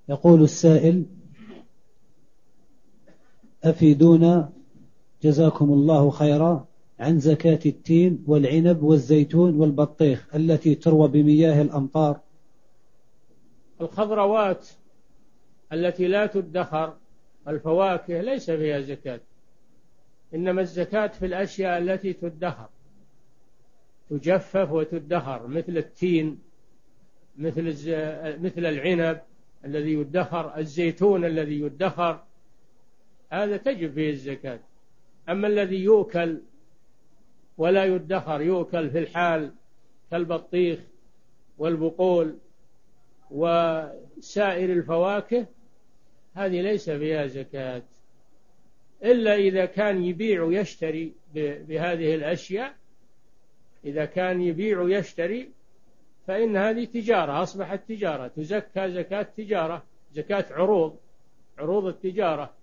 يقول السائل: أفيدونا جزاكم الله خيرا عن زكاة التين والعنب والزيتون والبطيخ التي تروى بمياه الأمطار. الخضروات التي لا تدخر، الفواكه، ليس فيها زكاة، إنما الزكاة في الأشياء التي تدخر، تجفف وتدخر، مثل التين، مثل العنب الذي يدخر، الزيتون الذي يدخر، هذا تجب فيه الزكاة. أما الذي يؤكل ولا يدخر، يؤكل في الحال، كالبطيخ والبقول وسائر الفواكه، هذه ليس فيها زكاة، إلا إذا كان يبيع ويشتري بهذه الأشياء. إذا كان يبيع ويشتري فإن هذه تجارة، أصبحت تجارة، تزكى زكاة تجارة، زكاة عروض التجارة.